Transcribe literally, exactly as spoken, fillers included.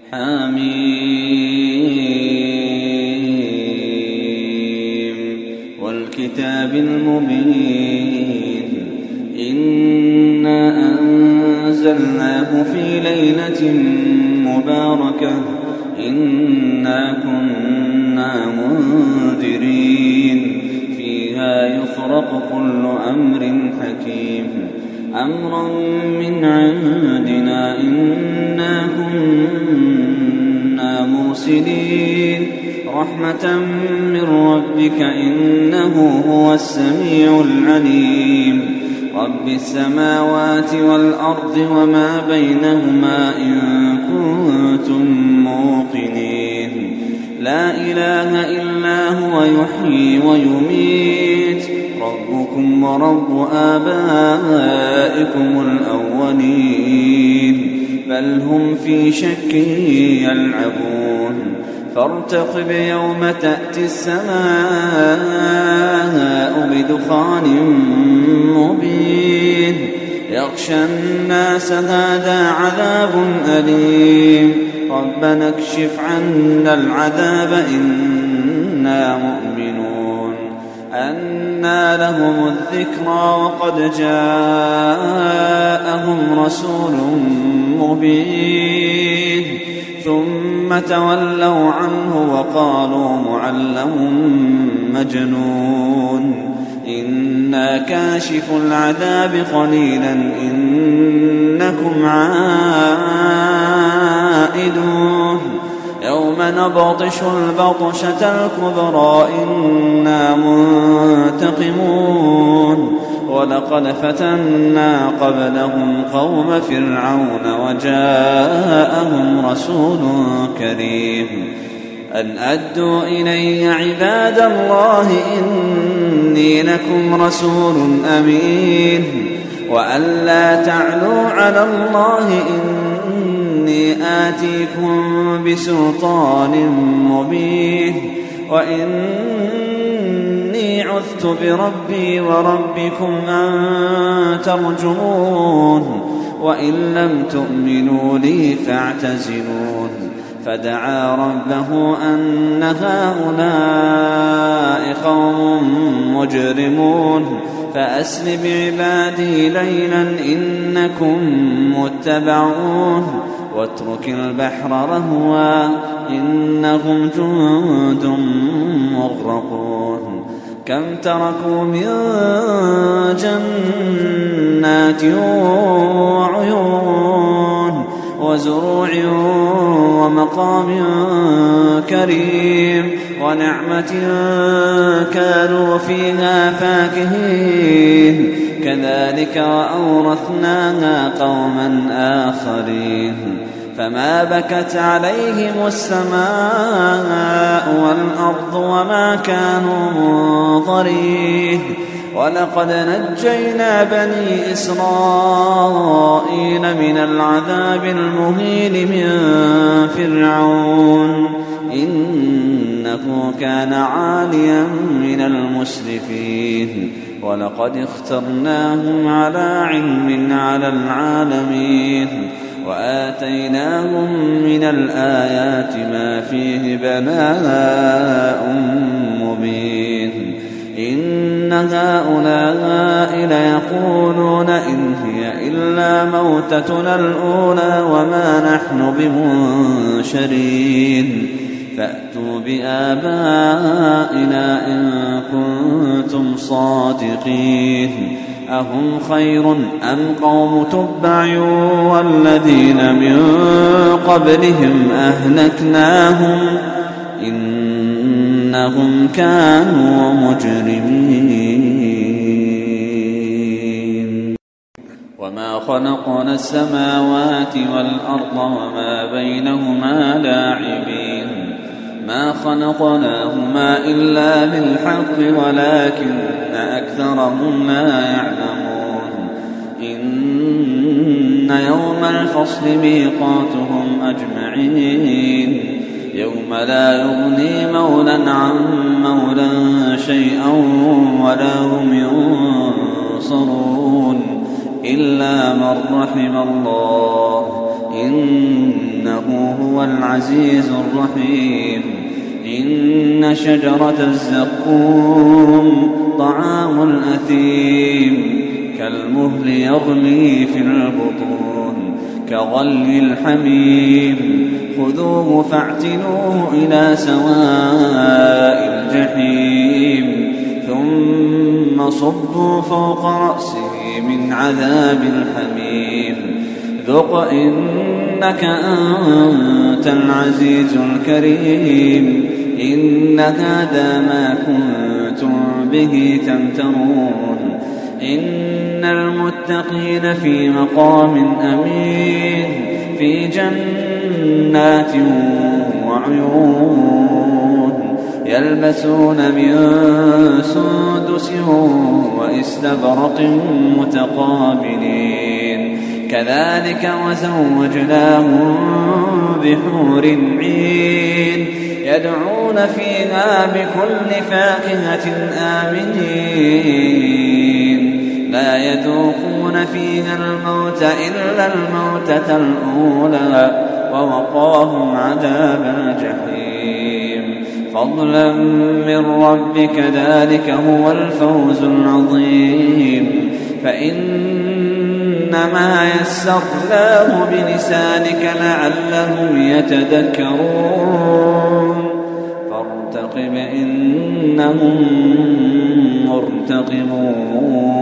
حميم والكتاب المبين إنا أنزلناه في ليلة مباركة إنا كنا منذرين فيها يفرق كل أمر حكيم أمرا من عندنا إنا كنا مرسلين رحمة من ربك إنه هو السميع العليم رب السماوات والأرض وما بينهما إن كنتم موقنين لا إله إلا هو يحيي ويميت ربكم ورب آبائكم الأولين بل هم في شك يلعبون فارتقب يوم تأتي السماء بدخان مبين يغشى الناس هذا عذاب أليم ربنا اكشف عنا العذاب إنا مؤمنون أنى لهم الذكرى وقد جاءهم رسول مبين ثم تولوا عنه وقالوا معلم مجنون إنا كاشف العذاب قليلا إنكم عائدون يوم نبطش البطشة الكبرى إنا منتقمون ولقد فتنا قبلهم قوم فرعون وجاءهم رسول كريم أن أدوا إلي عباد الله إني لكم رسول أمين وأن لا تعلوا على الله إني آتيكم بسلطان مبين وإني عذت بربي وربكم أن ترجمون وإن لم تؤمنوا لي فاعتزلون فدعا ربه أن هؤلاء قوم مجرمون فأسر بعبادي ليلا إنكم متبعون واترك البحر رهوا إنهم جند مغرقون كم تركوا من جنات وعيون وزروع ومقام كريم ونعمة كانوا فيها فاكهين كذلك وأورثناها قوما آخرين فما بكت عليهم السماء والأرض وما كانوا منظرين ولقد نجينا بني إسرائيل من العذاب المهين من فرعون إنه كان عاليا من المسرفين ولقد اخترناهم على علم على العالمين وآتيناهم من الآيات ما فيه بلاء مبين إن هؤلاء ليقولون إن هي إلا موتتنا الأولى وما نحن بمنشرين فأتوا بآبائنا إن كنتم صادقين أهم خير أم قوم تبع والذين من قبلهم أهلكناهم إنهم كانوا مجرمين وما خلقنا السماوات والأرض وما بينهما لاعبين ما خلقناهما إلا بالحق ولكن أكثرهم لا يعلمون إن يوم الفصل ميقاتهم أجمعين يوم لا يغني مولى عن مولى شيئا ولا هم ينصرون إلا من رحم الله إنه هو هو العزيز الرحيم. إن شجرة الزقوم طعام الأثيم كالمهل يغلي في البطون كغلي الحميم خذوه فاعتلوه إلى سواء الجحيم ثم صبوا فوق رأسه من عذاب الحميم ذق إنك أنت العزيز الكريم. إن هذا ما كنتم به تمترون. إن المتقين في مقام أمين في جنات وعيون يلبسون من سندس واستبرق متقابلين كذلك وزوجناهم بحور عين يدعون فيها بكل فاكهة آمنين لا يذوقون فيها الموت إلا الموتة الأولى ووقاهم عذاب الجحيم فضلا من ربك ذلك هو الفوز العظيم. فإنما يسرناه بلسانك لعلهم يتذكرون فارتقب إنهم مرتقبون.